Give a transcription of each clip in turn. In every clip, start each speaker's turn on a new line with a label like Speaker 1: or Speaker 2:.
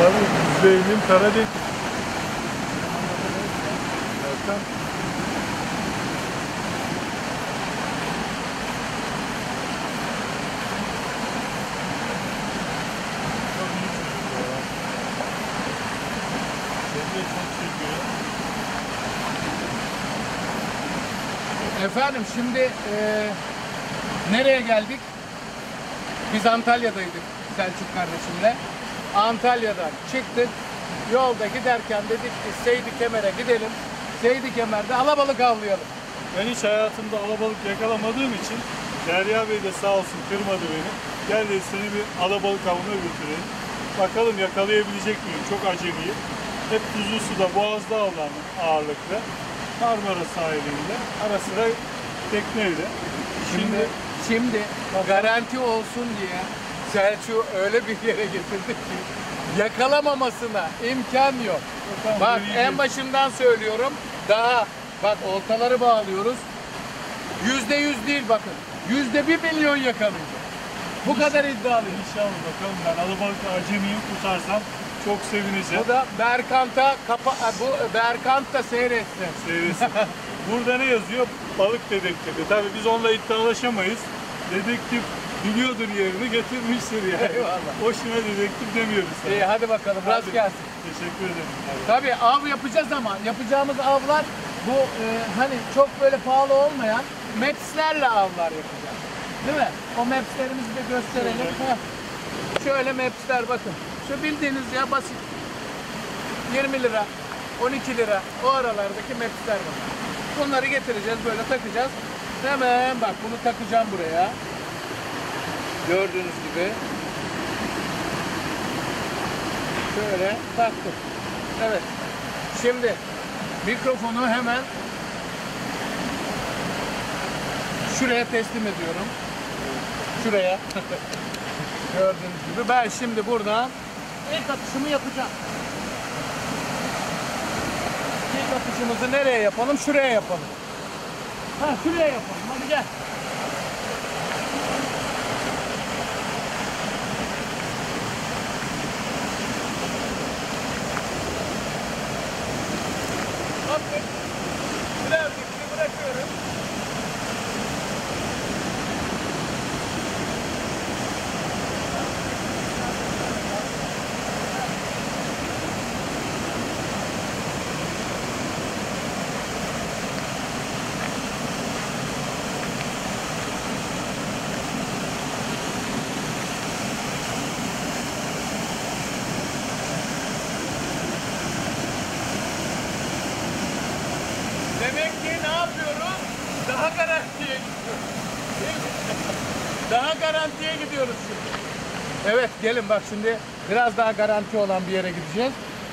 Speaker 1: Tabii %50'im Karadeniz. Erkan. Çok iyi çocuk ya. Seni de çok seviyor.
Speaker 2: Efendim şimdi nereye geldik? Biz Antalya'daydık Selçuk kardeşimle. Antalya'dan çıktık. Yolda giderken dedik ki Seydi Kemer'e gidelim. Seydi Kemer'de alabalık avlayalım.
Speaker 1: Ben hiç hayatımda alabalık yakalamadığım için Derya Bey de sağ olsun kırmadı beni. Gel dedi seni bir alabalık avına götüreyim. Bakalım yakalayabilecek miyim? Çok acemiyim. Hep tuzlu suda, boğazda avlandım ağırlıklı. Marmara sahilinde. Ara sıra tekneyle.
Speaker 2: Şimdi garanti olsun diye Selçuk'u öyle bir yere getirdik ki yakalamamasına imkan yok.
Speaker 1: Tamam,
Speaker 2: Bak
Speaker 1: iyi
Speaker 2: en
Speaker 1: değil.
Speaker 2: başından söylüyorum. Daha bak oltaları bağlıyoruz. %100 değil bakın. %1.000.000 yakalayacak. Bu kadar iddialıyım.
Speaker 1: İnşallah bakalım, ben alabalıkla acemiyim, tutarsam çok sevineceğim.
Speaker 2: Bu da Berkant'ta seyretsin.
Speaker 1: Seyretsin. Burada ne yazıyor? Balık dedektifi. Tabii biz onunla iddialaşamayız. Dedektif biliyordur yerini, getirmiştir yani.
Speaker 2: Eyvallah.
Speaker 1: Boşuna dedektif demiyoruz sana.
Speaker 2: İyi hadi bakalım rast
Speaker 1: Hadi.
Speaker 2: gelsin.
Speaker 1: Teşekkür ederim. Hadi.
Speaker 2: Tabii av yapacağız ama yapacağımız avlar bu hani çok böyle pahalı olmayan maps'lerle avlar yapacağız. Değil mi? O maps'lerimizi de gösterelim. Heh. Şöyle maps'ler bakın. Şu bildiğiniz ya basit. 20 lira, 12 lira o aralardaki maps'ler var. Bunları getireceğiz böyle takacağız. Hemen bak bunu takacağım buraya. Gördüğünüz gibi. Şöyle taktım. Evet. Şimdi mikrofonu hemen şuraya teslim ediyorum. Şuraya. Gördüğünüz gibi. Ben şimdi buradan ilk atışımı yapacağım. İlk atışımızı nereye yapalım? Şuraya yapalım. Ha şuraya yapalım. Hadi gel. Bakın. Birazcık bırakıyorum. Demek ki ne yapıyoruz? Daha garantiye gidiyoruz. Değil mi? Daha garantiye gidiyoruz şimdi. Evet gelin bak şimdi biraz daha garanti olan bir yere gideceğiz.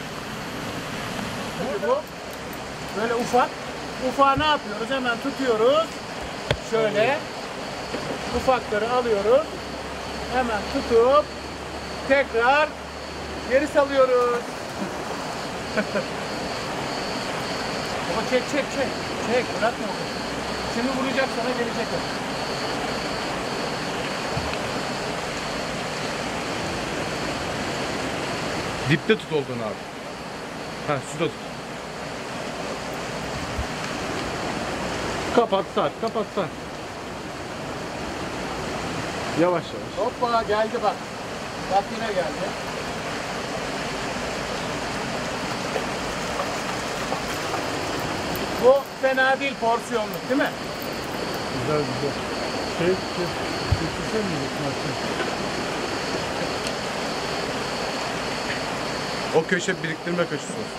Speaker 2: Bu böyle ufak. Ufağı ne yapıyoruz? Hemen tutuyoruz. Şöyle ufakları alıyoruz. Hemen tutup tekrar geri salıyoruz. Baba çek. Çek bırakma onu. Şimdi vuracak sana gelecek o.
Speaker 3: Dipte tut olduğunu abi. Ha suda tut. Kapatsan. Yavaş.
Speaker 2: Hoppa geldi bak. Bak yine geldi. Bu fena değil porsiyonluk değil mi?
Speaker 1: Güzel. Getirsene mi?
Speaker 3: O köşe biriktirme köşesi olsun.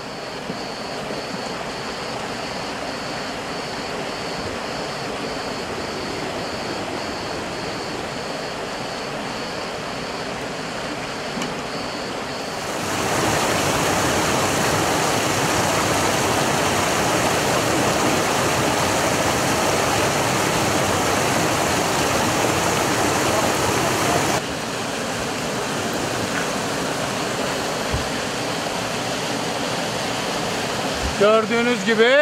Speaker 2: Gördüğünüz gibi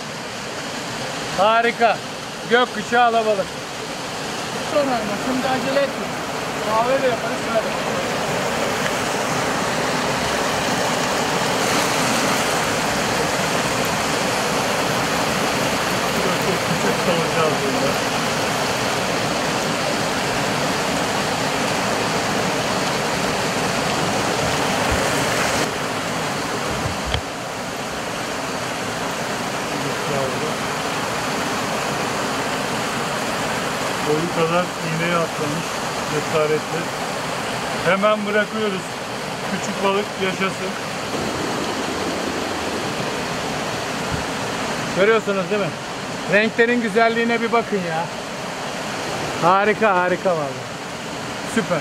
Speaker 2: harika. Gökkuşağı alabalık. Sonra ama şimdi acele etme. Kahve de yaparız. Hadi.
Speaker 1: kadar iğneye atlamış cesaretli. Hemen bırakıyoruz. Küçük balık yaşasın.
Speaker 2: Görüyorsunuz değil mi? Renklerin güzelliğine bir bakın ya. Harika harika vallahi. Süper.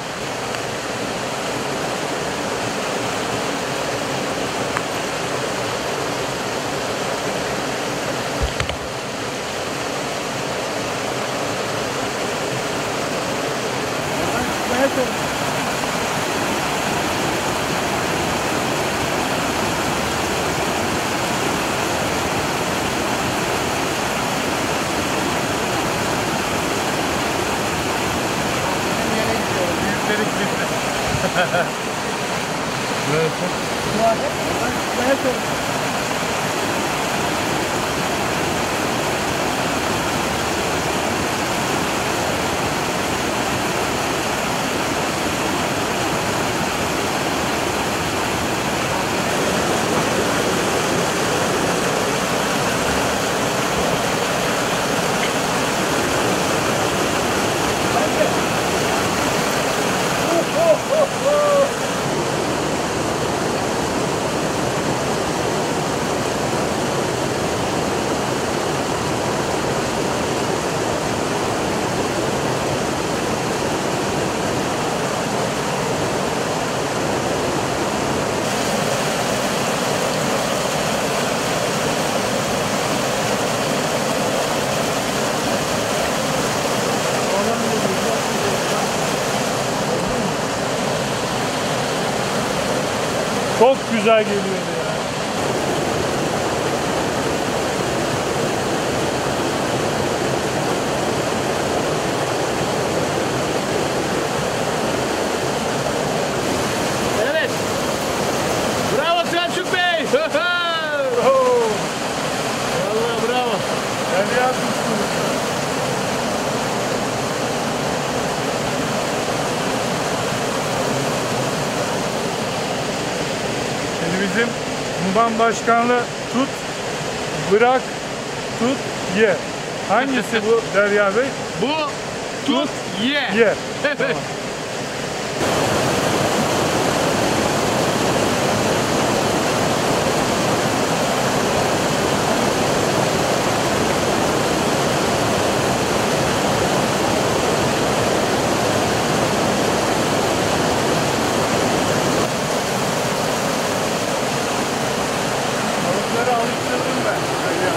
Speaker 1: Çok güzel geliyor ya.
Speaker 2: Evet. Bravo Selçuk Bey. Vallahi bravo.
Speaker 1: Ben yapmışsın. Şimdi bizim Umman Başkanlığı tut, bırak, tut, ye. Hangisi bu Derya Bey?
Speaker 2: Bu tut ye.
Speaker 1: Ye.
Speaker 2: Evet.
Speaker 1: Balıkları alıştırdım ben. Derya.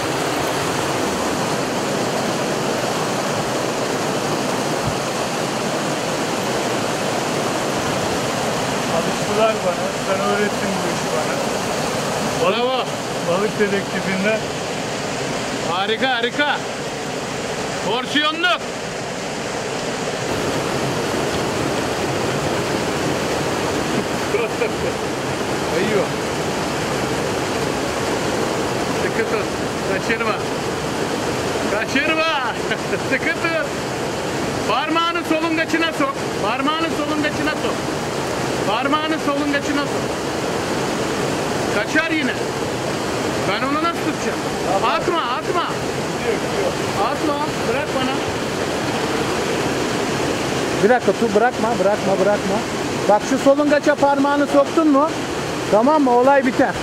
Speaker 1: Alıştılar bana. Sen öğrettin bu işi bana.
Speaker 2: Bravo.
Speaker 1: Balık dedektifinde
Speaker 2: Harika harika. Porsiyonluk. Kayıyor. Sıkı tut. Kaçırma. Kaçırma. Sıkı tut. Parmağını solungaçına sok. Parmağını solungaçına sok. Parmağını solungaçına sok. Kaçar yine. Ben onu nasıl tutacağım? Atma, atma. Atma, bırak bana. Bir dakika, bırakma. Bak şu solungaça parmağını soktun mu? Tamam mı? Olay biter.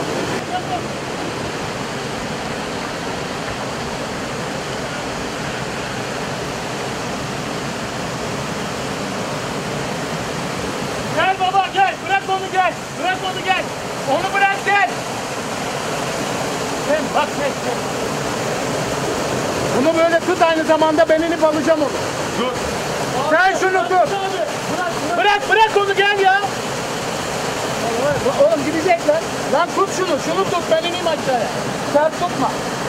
Speaker 2: Gel baba gel. Bırak onu gel. Bırak onu gel. Onu bırak gel. Sen bak sen. Bunu böyle tut, aynı zamanda ben inip alacağım onu.
Speaker 1: dur.
Speaker 2: Sen şunu tut. Bırak onu gel ya. Oğlum gidecekler. Lan tut şunu tut, ben ineyim aşağıya. Sert tutma.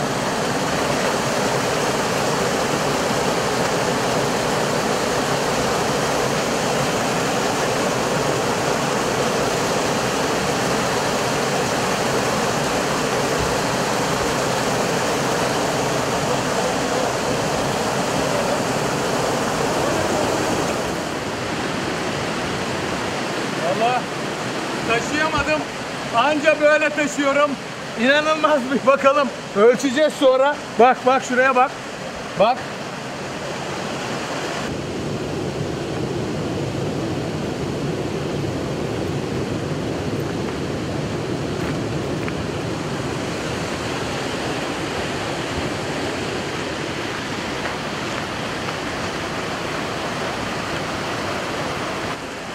Speaker 2: Valla taşıyamadım. Anca böyle taşıyorum. İnanılmaz bir bakalım. Ölçeceğiz sonra. Bak şuraya bak. Bak.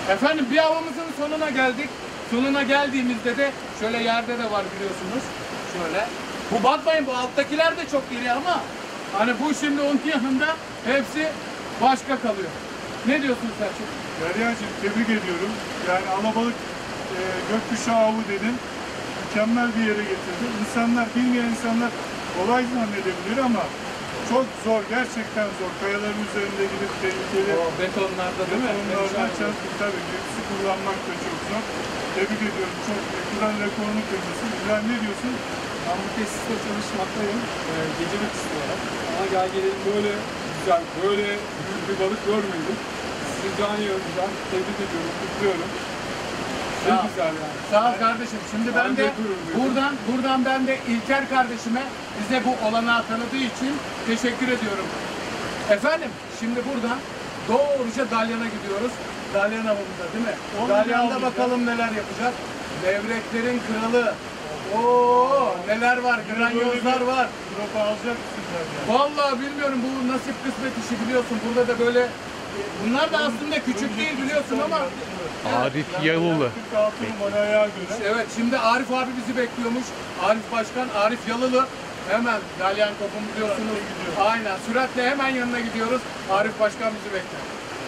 Speaker 2: Efendim bir avımızın sonuna geldik. Sonuna geldiğimizde de şöyle yerde de var biliyorsunuz. Şöyle. Bu bakmayın bu alttakiler de çok iri ama hani bu şimdi onun yanında hepsi başka kalıyor. Ne diyorsun Selçuk?
Speaker 1: Derya'cığım tebrik ediyorum. Yani alabalık gökkuşağı avı dedin. Mükemmel bir yere getirdin. İnsanlar, bilmeyen insanlar kolay zannedebilir ama çok zor, gerçekten zor. Kayaların üzerinde gidip tehlikeli
Speaker 2: Betonlarda değil mi?
Speaker 1: betonlardan çarpıp tabii gipsi kullanmak da çok zor. Tebrik ediyorum. Çok kıran rekorunu kırmışsın. İbrahim ne diyorsun?
Speaker 4: Ben bu tesiste çalışmaktayım. Gecelik istiyorum. Ama gel gelelim böyle güzel, böyle büyük bir balık görmedim. Sizi canı güzel. Tebrik ediyorum, kutluyorum. Ne
Speaker 2: Sağ ol.
Speaker 4: güzel yani.
Speaker 2: Sağ ol kardeşim. Şimdi ben de buradan ben de İlker kardeşime bize bu olanağı tanıdığı için teşekkür ediyorum. Efendim şimdi buradan doğruca Dalyan'a gidiyoruz. Dalyan avımıza değil mi? Dalyan'da bakalım neler yapacak. Levreklerin kralı. Oo neler var, granyozlar var.
Speaker 1: Dropa alacak mısın Derya?
Speaker 2: Vallahi bilmiyorum bu nasip kısmet işi biliyorsun. Burada da böyle bunlar da aslında küçük değil biliyorsun ama
Speaker 3: Arif Yalılı.
Speaker 1: 46 numara ayağa göre.
Speaker 2: evet şimdi Arif abi bizi bekliyormuş. Arif Başkan, Arif Yalılı. Hemen Dalyan Kop'un biliyorsunuz. Aynen süratle hemen yanına gidiyoruz. Arif Başkan bizi bekliyor.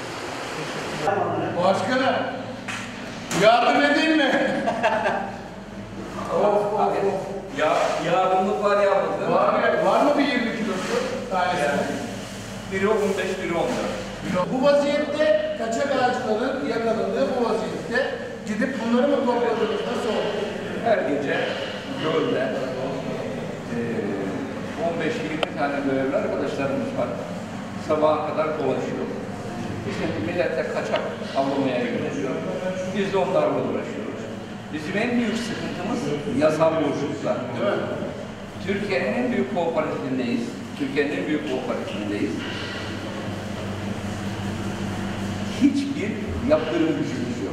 Speaker 2: Başkanım yardım edeyim mi?
Speaker 5: Yardımlık var yalnız.
Speaker 2: Var mı bir 20 kilosu tanesi?
Speaker 5: Biri 15, biri 14.
Speaker 2: Bu vaziyette kaçak ağaçların yakalandığı bu vaziyette gidip bunları mı topladınız? Nasıl oldu?
Speaker 5: Her gece gölde 15-20 tane görevli arkadaşlarımız var. Sabaha kadar dolaşıyor. Bizim millete kaçak avlamaya gidiyor. Biz de onlarla uğraşıyoruz. Bizim en büyük sıkıntımız yasal boşluklar. Türkiye'nin en büyük kooperatifindeyiz. Türkiye'nin en büyük kooperatifindeyiz. Hiçbir yaptırım gücümüz yok.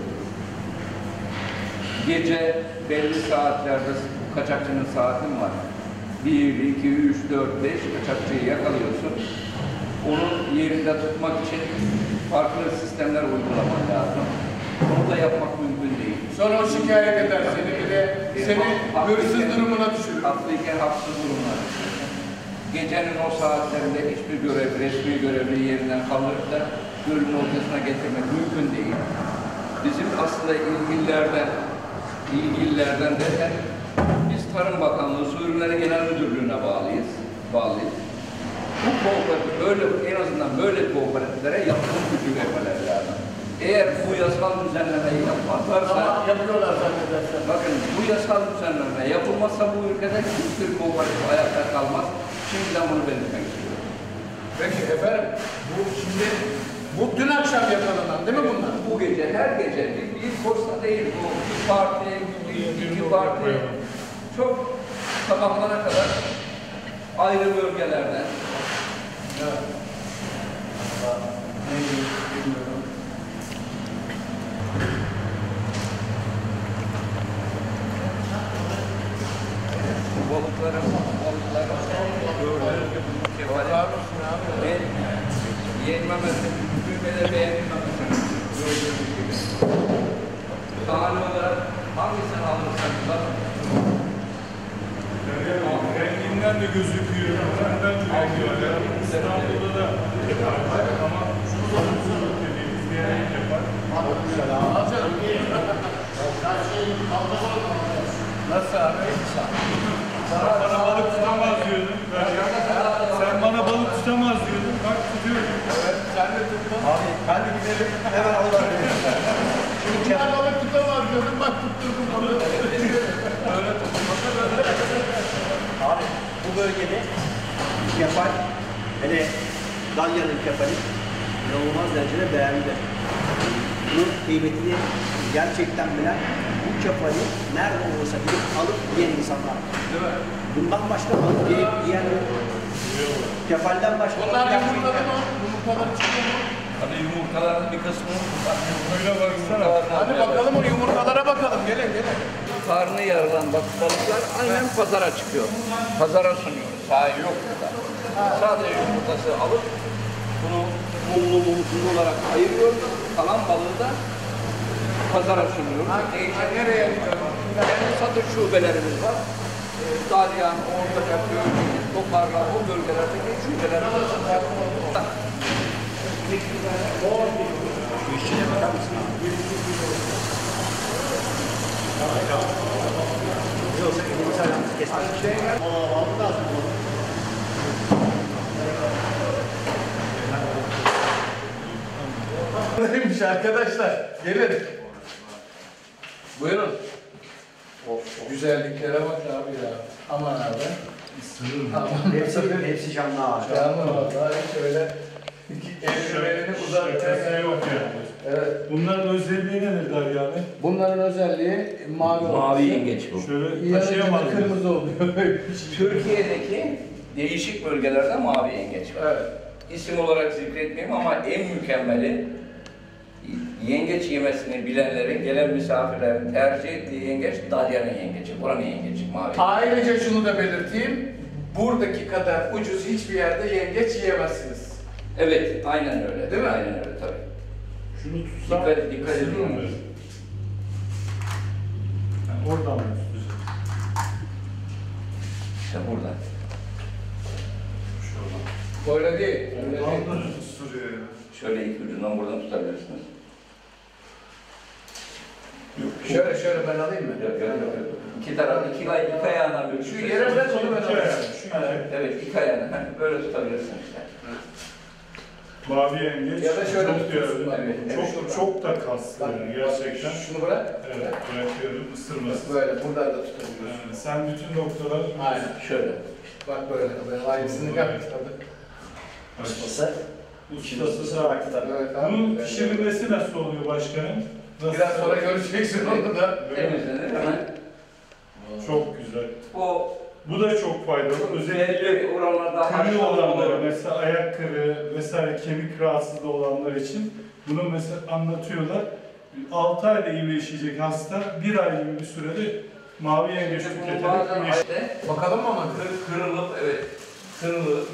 Speaker 5: Gece belli saatlerde kaçakçının saatin var. 1, 2, 3, 4, 5 kaçakçıyı yakalıyorsun. Onun yerinde tutmak için farklı sistemler uygulaman lazım. Onu da yapmak mümkün değil.
Speaker 2: Sonra o şikayet eder seni bir de seni hırsız durumuna düşürür.
Speaker 5: Haklıyken haksız durumuna düşürür. Gecenin o saatlerinde hiçbir görev, resmi görevli yerinden kaldırıp da gölün ortasına getirmek mümkün değil. Bizim aslında ilgililerden derken biz Tarım Bakanlığı Su Ürünleri Genel Müdürlüğü'ne bağlıyız. Bu kooperatif böyle, en azından böyle kooperatiflere yaptırım gücü vermeleri lazım. Eğer bu yasal düzenlemeyi yapmazlarsa,
Speaker 2: Yapıyorlar zannedersen.
Speaker 5: bakın bu yasal düzenleme yapılmazsa bu ülkede hiçbir kooperatif ayakta kalmaz. Şimdiden bunu belirtmek istiyorum.
Speaker 2: Peki efendim bu dün akşam yakalanan değil mi bunlar?
Speaker 5: Bu gece, her gece bir posta değil bu. Bir parti, iki parti. Çok sabahlara kadar ayrı bölgelerden.
Speaker 2: Evet. Bilmiyorum.
Speaker 5: Balıkların gördüğünüz gibi bu kefale. Ben yenmemesi, büyümeleri beğenilmemesi gördüğünüz gibi. Tane olarak hangisini alırsanız da
Speaker 1: Renginden de gözüküyor. Benden de rengiyor. İstanbul'da da yapar ama şu sorumsuz dediğimiz diğer yapar.
Speaker 2: Nasıl abi?
Speaker 1: Sen bana balık tutamaz diyordun. Sen bana balık tutamaz diyordun. Bak tutuyorum.
Speaker 2: Evet, sen de tuttun.
Speaker 6: Abi hadi gidelim hemen alalım.
Speaker 2: Bunlar balık tutamaz diyordun, bak tutturdum balığı. Öyle tutulmasa böyle.
Speaker 6: Abi bu bölgede kefal, hele Dalyan'ın kefali inanılmaz derecede değerli. Bunun kıymetini gerçekten bilen, bu kefali nerede olursa gidip alıp yiyen insanlar.
Speaker 2: Değil mi?
Speaker 6: Bundan başka alıp yiyen kefalden başka
Speaker 2: Bunlar
Speaker 6: gerçekten-
Speaker 2: yumurtladı mı? Yumurtaları çıkıyor mu?
Speaker 5: tabii yumurtaların bir kısmı
Speaker 1: Öyle baksana.
Speaker 2: Hadi bakalım o yumurtalara bakalım. Gelin gelin.
Speaker 5: karnı yarılan balıklar aynen pazara çıkıyor. Pazara sunuyoruz. Sahi yok burada. Sadece yumurtası alıp bunu mumlu olarak ayırıyoruz. Kalan balığı da pazara sunuyoruz.
Speaker 2: Nereye?
Speaker 5: Yani satış şubelerimiz var. Dalyan, Ortaca, Gölcük, Toparla, o bölgelerdeki şubelerimiz var.
Speaker 6: Yoksa elimizi ayağımızı kesmek.
Speaker 2: Neymiş arkadaşlar? Gelin. Buyurun. Güzelliklere bak abi ya. Aman abi.
Speaker 6: Hepsi canlı ağaç.
Speaker 2: Canlı vallahi şöyle eldivenini
Speaker 1: Şakası
Speaker 2: uzattı.
Speaker 1: yok yani.
Speaker 2: Evet.
Speaker 1: Bunların özelliği nedir Derya abi?
Speaker 2: Bunların özelliği mavi
Speaker 5: Mavi yengeç bu.
Speaker 1: Şöyle
Speaker 2: Yanınca
Speaker 1: taşıyamaz
Speaker 2: da
Speaker 1: mıyız?
Speaker 2: kırmızı oluyor.
Speaker 5: Türkiye'deki değişik bölgelerde mavi yengeç var.
Speaker 2: Evet.
Speaker 5: İsim olarak zikretmeyeyim ama en mükemmeli yengeç yemesini bilenlerin, gelen misafirlerin tercih ettiği yengeç Dalyan'ın yengeci. Buranın yengeci mavi.
Speaker 2: Ayrıca şunu da belirteyim. Buradaki kadar ucuz hiçbir yerde yengeç yiyemezsiniz.
Speaker 5: Evet, aynen öyle.
Speaker 2: Değil mi?
Speaker 5: Aynen öyle tabii.
Speaker 1: Şunu tutsam
Speaker 5: Dikkat
Speaker 1: ısırır
Speaker 5: edin.
Speaker 1: mı? Yani oradan mı tutacağız?
Speaker 5: İşte burada.
Speaker 1: Şuradan.
Speaker 2: Öyle değil. Öyle değil.
Speaker 1: Oradan da ısırıyor ya.
Speaker 5: Şöyle iki ucundan buradan tutabilirsiniz.
Speaker 2: Şöyle ben alayım mı?
Speaker 5: Yok. İki taraf, iki ayağından böyle.
Speaker 2: Şu yere bırak onu ben alayım.
Speaker 5: Evet, iki ayağından böyle tutabilirsiniz işte.
Speaker 1: Mavi yengeç.
Speaker 2: Ya da şöyle
Speaker 1: çok
Speaker 2: tutuyorsun
Speaker 1: değerli.
Speaker 2: bak. Evet,
Speaker 1: Çok,
Speaker 2: şuradan.
Speaker 1: çok da kaslı
Speaker 2: Bak,
Speaker 1: yani gerçekten.
Speaker 2: Şunu bırak.
Speaker 1: Evet, bırakıyorum ısırmasın.
Speaker 2: Böyle buradan da tutabiliyorsun.
Speaker 1: Yani sen bütün noktalar
Speaker 2: Aynen.
Speaker 5: Şöyle.
Speaker 2: Bak böyle. Ben aynısını yaptım.
Speaker 6: Ustası.
Speaker 1: ustası da.
Speaker 6: Tabii.
Speaker 2: Evet,
Speaker 1: Bunun
Speaker 2: abi.
Speaker 1: pişirilmesi nasıl oluyor başkanım? Nasıl?
Speaker 2: Biraz sonra göreceksin onu da.
Speaker 5: Temizlenir hemen.
Speaker 1: Çok güzel.
Speaker 5: O
Speaker 1: Bu da çok faydalı. Özellikle
Speaker 5: belli oranlarda
Speaker 1: kırığı
Speaker 5: haşlanma
Speaker 1: olanlara,
Speaker 5: olur.
Speaker 1: mesela ayak kırığı vesaire kemik rahatsızlığı olanlar için bunu mesela anlatıyorlar. 6 ayda iyileşecek hasta 1 ay gibi bir sürede mavi yengeç
Speaker 5: Bunu
Speaker 1: tüketerek
Speaker 5: bazen
Speaker 1: iyileşecek.
Speaker 5: işte
Speaker 2: Bakalım mı ama?
Speaker 5: kırılıp evet. Kırılıp.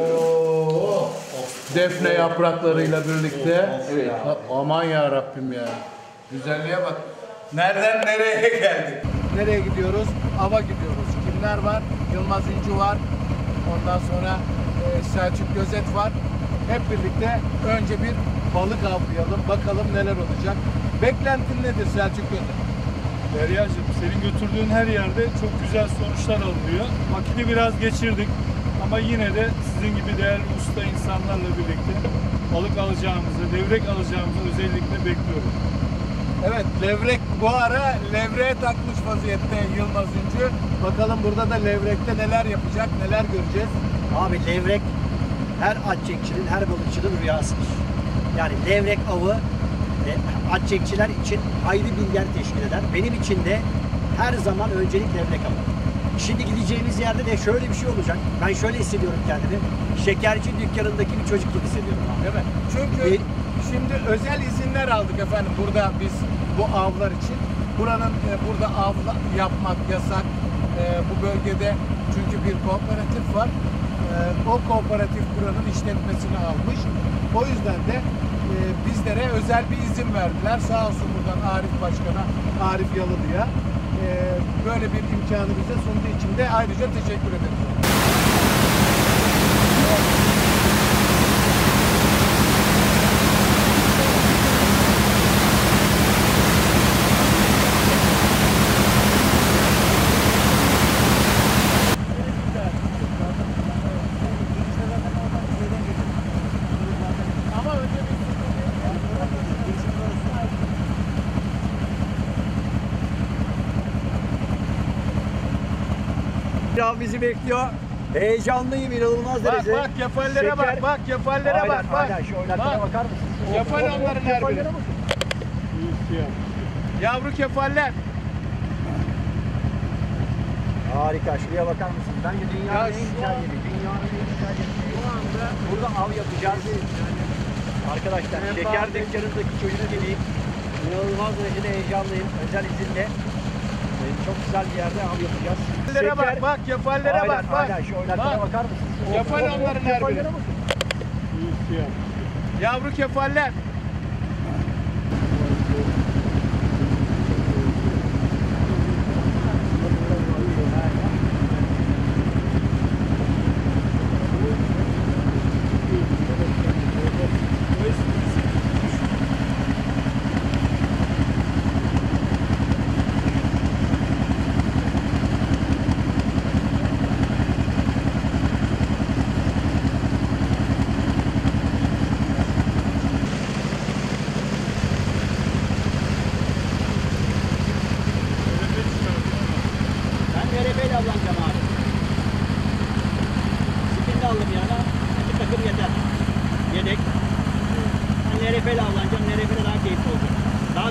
Speaker 2: Oo. Defne yapraklarıyla birlikte.
Speaker 5: Evet.
Speaker 2: Aman ya Rabbim ya. Güzelliğe bak. Nereden nereye geldik? Nereye gidiyoruz? Ava gidiyoruz. Kimler var? Yılmaz İnci var. Ondan sonra Selçuk Gözet var. Hep birlikte önce bir balık avlayalım. Bakalım neler olacak. Beklentin nedir Selçuk Gözet?
Speaker 1: Deryacığım, senin götürdüğün her yerde çok güzel sonuçlar alınıyor. Vakiti biraz geçirdik ama yine de sizin gibi değerli usta insanlarla birlikte balık alacağımızı, levrek alacağımızı özellikle bekliyorum.
Speaker 2: Evet, levrek bu ara levreğe takmış vaziyette Yılmaz İnci. Bakalım burada da levrekte neler yapacak, neler göreceğiz.
Speaker 6: Abi levrek her atçekçinin, her balıkçının rüyasıdır. Yani levrek avı atçekçiler için ayrı bir yer teşkil eder. Benim için de her zaman öncelik levrek avı. Şimdi gideceğimiz yerde de şöyle bir şey olacak. Ben şöyle hissediyorum kendimi. Şekerci dükkanındaki bir çocuk gibi hissediyorum abi.
Speaker 2: Değil mi? Çünkü şimdi özel izinler aldık efendim burada biz bu avlar için. Buranın burada av yapmak yasak. Bu bölgede çünkü bir kooperatif var. O kooperatif buranın işletmesini almış. O yüzden de bizlere özel bir izin verdiler. Sağ olsun buradan Arif Başkan'a, Arif Yalılı'ya böyle bir imkanı bize sunduğu için de ayrıca teşekkür ederiz. Ama önce
Speaker 6: Av bizi bekliyor. Heyecanlıyım inanılmaz
Speaker 2: bak
Speaker 6: derece.
Speaker 2: bak kefallere
Speaker 6: Şeker.
Speaker 2: bak kefallere
Speaker 6: Aynen,
Speaker 2: bak bak.
Speaker 6: aynen. Şu oynaklara
Speaker 2: Bak.
Speaker 6: bakar mısın?
Speaker 2: Kefal onların her biri.
Speaker 6: Kefallere bakın.
Speaker 2: Yavru kefaller.
Speaker 6: Harika. Şuraya bakar mısın? Bence dünyanın
Speaker 2: Ya
Speaker 6: en
Speaker 2: şu
Speaker 6: güzel
Speaker 2: an-
Speaker 6: yeri. Dünyanın en güzel yeri.
Speaker 2: Şu anda
Speaker 6: Burada av yapacağız. Arkadaşlar şeker dükkanındaki çocuk gibi inanılmaz derecede heyecanlıyım. Özel izinle çok güzel bir yerde av yapacağız.
Speaker 2: kefallere bak bak kefallere
Speaker 6: Aynen,
Speaker 2: bak bak.
Speaker 6: aynen. Şu oynaklara
Speaker 2: Bak.
Speaker 6: bakar mısın?
Speaker 2: Kefal onların her biri.
Speaker 6: Kefallere bakın.
Speaker 2: Yavru kefaller.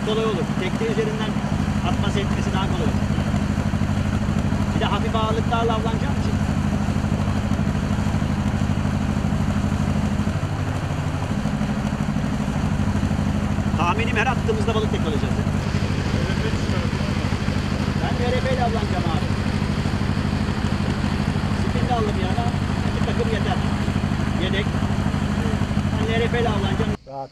Speaker 6: daha kolay olur. Tekne üzerinden atması etmesi daha kolay olur. Bir de hafif ağırlıklarla avlanacağım için. Tahminim her attığımızda balık yakalayacağız. Ben VRP ile avlanacağım abi. Spin de aldım yana. Bir takım yeter. Yedek. Ben VRP ile avlanacağım. Rahat.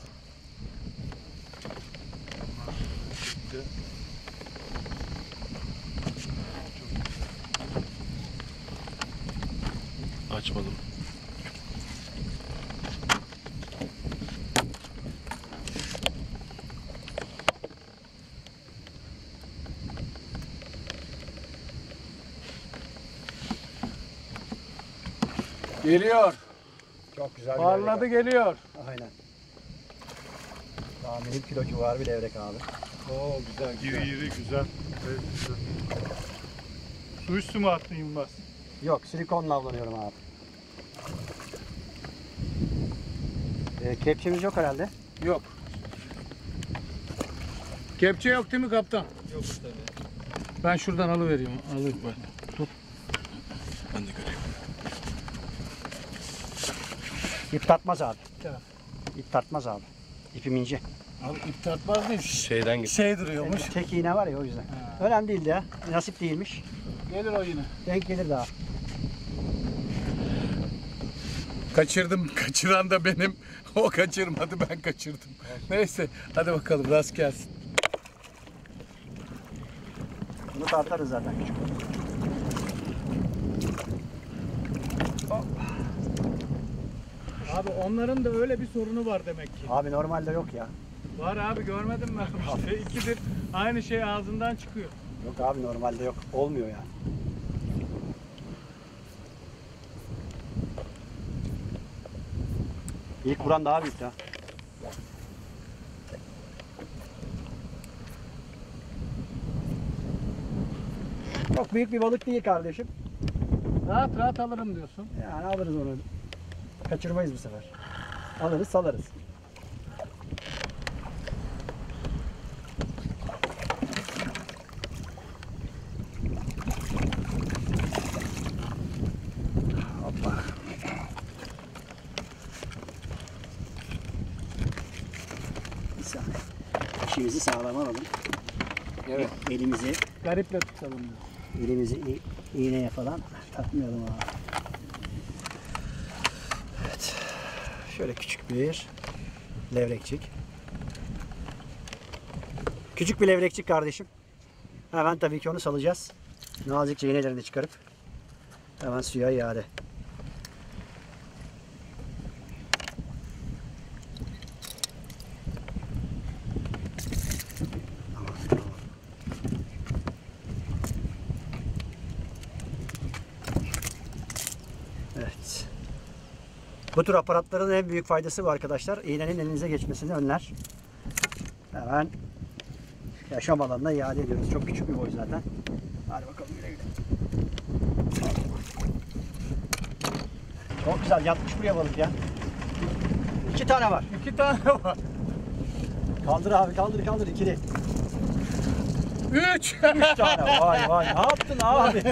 Speaker 3: Açmadım.
Speaker 2: Geliyor.
Speaker 6: Çok güzel.
Speaker 2: Parladı geliyor.
Speaker 6: Aynen. Tahminim kilo civarı bir levrek abi.
Speaker 2: Oo güzel.
Speaker 1: İri iri güzel. Evet, güzel. Su üstü mü attın Yılmaz?
Speaker 6: Yok, silikonla avlanıyorum abi. Kepçemiz yok herhalde.
Speaker 2: Yok. Kepçe yok değil mi kaptan?
Speaker 3: Yok tabii.
Speaker 2: Ben şuradan alıvereyim. Alayım ben. Tut.
Speaker 3: Ben de göreyim.
Speaker 6: İp tartmaz abi.
Speaker 2: Tamam.
Speaker 6: İp tartmaz abi. İpim ince.
Speaker 2: Abi ip tartmaz değil.
Speaker 3: Şeyden git.
Speaker 2: Şey duruyormuş.
Speaker 6: Tek iğne var ya o yüzden. Önemli değil ya. Nasip değilmiş.
Speaker 2: Gelir o yine.
Speaker 6: Denk gelir daha.
Speaker 2: Kaçırdım. Kaçıran da benim. O kaçırmadı, ben kaçırdım. Neyse. Hadi bakalım. Rast gelsin.
Speaker 6: Bunu tartarız zaten küçük.
Speaker 2: Abi onların da öyle bir sorunu var demek ki.
Speaker 6: Abi normalde yok ya.
Speaker 2: Var abi, görmedim ben. İşte ikidir aynı şey ağzından çıkıyor.
Speaker 6: Yok abi normalde yok. Olmuyor yani. İlk vuran daha büyük ya. Çok büyük bir balık değil kardeşim.
Speaker 2: Rahat rahat alırım diyorsun.
Speaker 6: Yani alırız onu. Kaçırmayız bu sefer. Alırız salarız. Hoppa. Bir saniye. İşimizi sağlam alalım.
Speaker 2: Evet.
Speaker 6: Elimizi
Speaker 2: Gariple tutalım diyor.
Speaker 6: Elimizi iğneye falan takmayalım abi. Evet. Şöyle küçük bir levrekçik. Küçük bir levrekçik kardeşim. Hemen tabii ki onu salacağız. Nazikçe iğnelerini çıkarıp hemen suya iade. Evet. Bu tür aparatların en büyük faydası bu arkadaşlar. İğnenin elinize geçmesini önler. Hemen yaşam alanına iade ediyoruz. Çok küçük bir boy zaten. Hadi bakalım güle güle. Çok güzel yatmış buraya balık ya. 2 tane var.
Speaker 2: 2 tane var.
Speaker 6: Kaldır abi kaldır ikili.
Speaker 2: 3.
Speaker 6: 3 tane vay vay. Ne yaptın abi?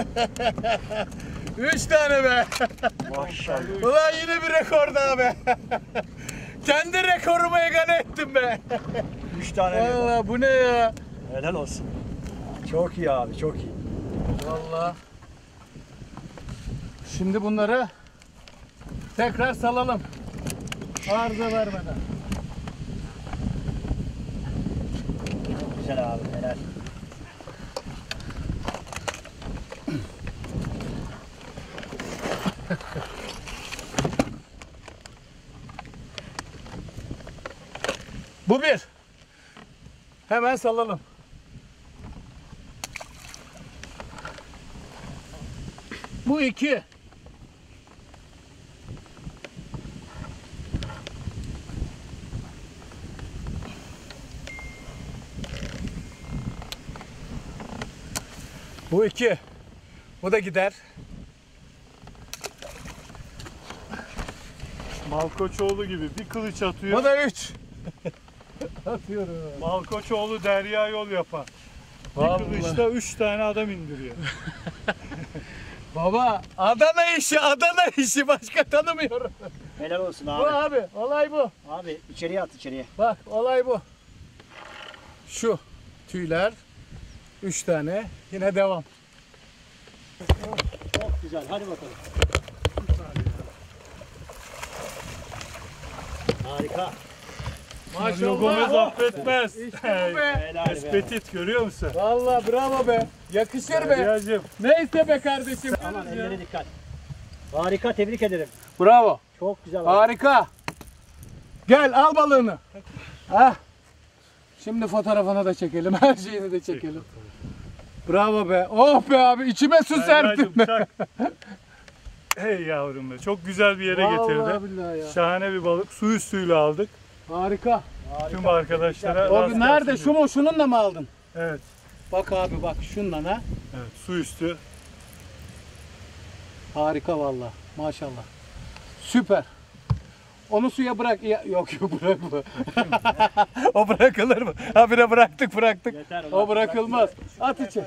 Speaker 2: 3 tane be.
Speaker 6: Maşallah.
Speaker 2: Ulan yine bir rekor daha be. Kendi rekorumu egale ettim be.
Speaker 6: 3 tane.
Speaker 2: Vallahi bu ne ya?
Speaker 6: Helal olsun. Çok iyi abi çok iyi.
Speaker 2: Vallahi. Şimdi bunları tekrar salalım. Arıza vermeden.
Speaker 6: Çok güzel abi helal.
Speaker 2: Bu bir. Hemen salalım. Bu 2. Bu 2. Bu da gider.
Speaker 1: Malkoçoğlu gibi bir kılıç atıyor.
Speaker 2: Bu da 3. Atıyorum.
Speaker 1: Malkoçoğlu derya yol yapar. Bir
Speaker 2: Vallahi.
Speaker 1: kılıçta 3 tane adam indiriyor.
Speaker 2: Baba Adana işi başka tanımıyorum.
Speaker 6: Helal olsun
Speaker 2: Bu
Speaker 6: abi.
Speaker 2: abi olay bu.
Speaker 6: Abi içeriye at içeriye.
Speaker 2: Bak olay bu. Şu tüyler 3 tane yine devam.
Speaker 6: Çok güzel. Hadi bakalım. Harika.
Speaker 1: Mario Gomez affetmez.
Speaker 2: İşte bu be.
Speaker 6: Helal be.
Speaker 1: Espetit görüyor musun?
Speaker 2: Vallahi bravo be. Yakışır be.
Speaker 1: Deryacığım.
Speaker 2: Neyse be kardeşim.
Speaker 6: Aman ellerine dikkat. Harika, tebrik ederim.
Speaker 2: Bravo.
Speaker 6: Çok güzel.
Speaker 2: Harika. Gel al balığını. Hah. Şimdi fotoğrafını da çekelim. Her şeyini de çekelim. Bravo be. Oh be abi içime su serptin
Speaker 1: Deryacığım
Speaker 2: be.
Speaker 1: tak. Hey yavrum be. Çok güzel bir yere
Speaker 2: Vallahi
Speaker 1: getirdi.
Speaker 2: billahi ya.
Speaker 1: Şahane bir balık. Su üstüyle aldık.
Speaker 2: Harika.
Speaker 1: Tüm arkadaşlara
Speaker 2: O
Speaker 1: rast
Speaker 2: nerede?
Speaker 1: gelsin
Speaker 2: Şu mu? Şununla mı aldın?
Speaker 1: Evet.
Speaker 2: Bak abi bak şundan ha.
Speaker 1: Evet. Su üstü.
Speaker 2: Harika vallahi. Maşallah. Süper. Onu suya bırak. Yok bırakma. O bırakılır mı? Habire bıraktık.
Speaker 6: Yeter
Speaker 2: O bırakılmaz. At içe.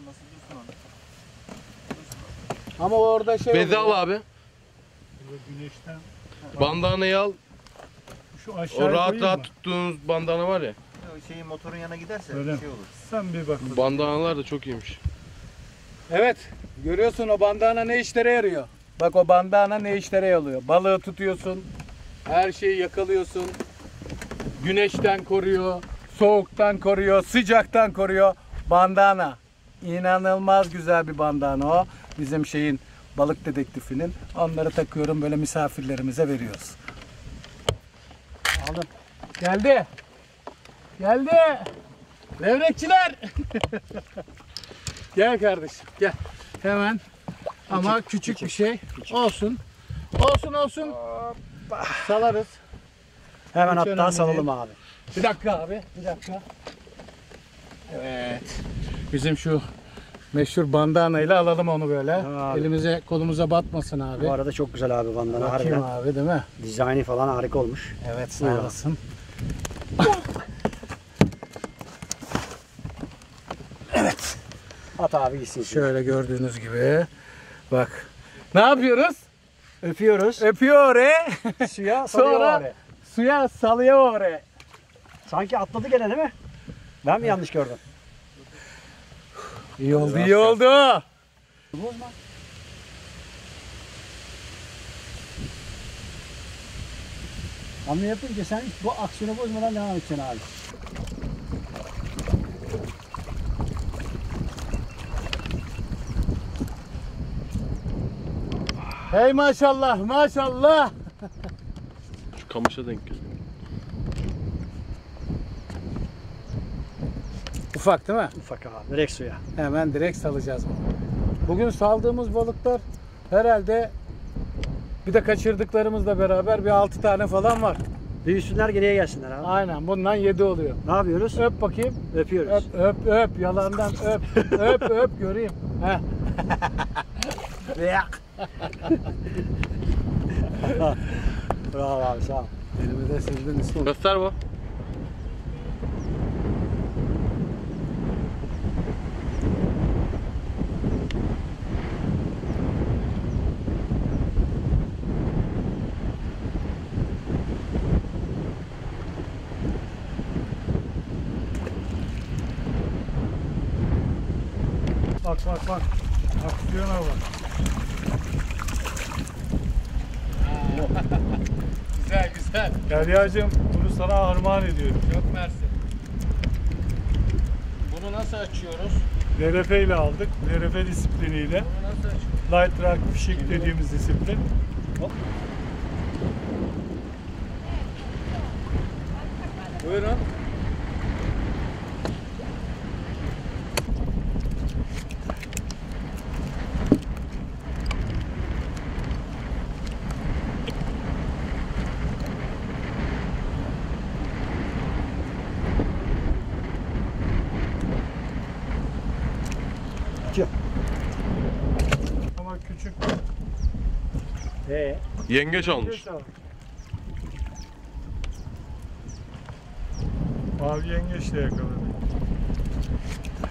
Speaker 2: Ama orada şey
Speaker 3: Bezi al
Speaker 2: oluyor.
Speaker 3: abi.
Speaker 1: Güneşten.
Speaker 3: Bandanayı al.
Speaker 1: Şu aşağıya
Speaker 3: O rahat
Speaker 1: koyayım
Speaker 3: rahat
Speaker 1: mı?
Speaker 3: tuttuğunuz bandana var ya.
Speaker 7: Şeyin motorun yanına giderse
Speaker 1: Öyle mi?
Speaker 7: şey olur.
Speaker 1: Sen bir bak.
Speaker 3: Bandanalar da çok iyiymiş.
Speaker 2: Evet. Görüyorsun o bandana ne işlere yarıyor. Bak o bandana ne işlere yarıyor. Balığı tutuyorsun. Her şeyi yakalıyorsun. Güneşten koruyor. Soğuktan koruyor. Sıcaktan koruyor. Bandana. İnanılmaz güzel bir bandana o. Bizim şeyin balık dedektifinin. Onları takıyorum böyle misafirlerimize veriyoruz. Aldım. Geldi. Geldi. Levrekçiler. Gel kardeşim gel. Hemen ama küçük bir şey. Olsun. Olsun. Salarız.
Speaker 6: Hemen
Speaker 2: Hiç
Speaker 6: hatta
Speaker 2: önemli
Speaker 6: salalım
Speaker 2: değil.
Speaker 6: abi.
Speaker 2: Bir dakika abi. Bir dakika. Evet. Bizim şu meşhur bandana ile alalım onu böyle.
Speaker 6: Abi.
Speaker 2: Elimize kolumuza batmasın abi.
Speaker 6: Bu arada çok güzel abi bandana.
Speaker 2: Bakayım
Speaker 6: Harbiden.
Speaker 2: abi değil mi?
Speaker 6: Dizaynı falan harika olmuş.
Speaker 2: Evet sağ
Speaker 6: Buyurun.
Speaker 2: olasın.
Speaker 6: At abi gitsin.
Speaker 2: Şöyle gördüğünüz gibi. Bak. Ne yapıyoruz?
Speaker 6: Öpüyoruz.
Speaker 2: Öpüyor
Speaker 6: Suya salıyor
Speaker 2: Sonra
Speaker 6: abi.
Speaker 2: suya salıyor oraya.
Speaker 6: Sanki atladı gene değil mi? Ben mi yanlış gördüm?
Speaker 2: İyi oldu, iyi oldu.
Speaker 6: Bozma. Hamle yapınca sen bu aksiyonu bozmadan devam edeceksin abi.
Speaker 2: Hey maşallah, maşallah.
Speaker 3: Şu kamışa denk geliyor.
Speaker 2: Ufak değil mi?
Speaker 6: Ufak abi. Direkt suya.
Speaker 2: Hemen direkt salacağız bunu. Bugün saldığımız balıklar herhalde bir de kaçırdıklarımızla beraber bir 6 tane falan var.
Speaker 6: Büyüsünler geriye gelsinler abi.
Speaker 2: Aynen bundan 7 oluyor.
Speaker 6: Ne yapıyoruz?
Speaker 2: Öp bakayım.
Speaker 6: Öpüyoruz.
Speaker 2: Öp yalandan öp. öp göreyim. Heh.
Speaker 6: Bravo abi sağ ol.
Speaker 2: Elimi de sildin İsmail.
Speaker 3: Göster bu.
Speaker 1: Bak. Aksiyona bak.
Speaker 2: Güzel.
Speaker 1: Deryacığım bunu sana armağan ediyorum.
Speaker 2: Çok mersi. Bunu nasıl açıyoruz?
Speaker 1: LRF ile aldık. LRF disipliniyle.
Speaker 2: Bunu nasıl açıyoruz?
Speaker 1: Light Rock Fishing dediğimiz disiplin.
Speaker 2: Buyurun.
Speaker 1: Ama küçük.
Speaker 3: Yengeç almış.
Speaker 1: Mavi yengeç de yakaladık.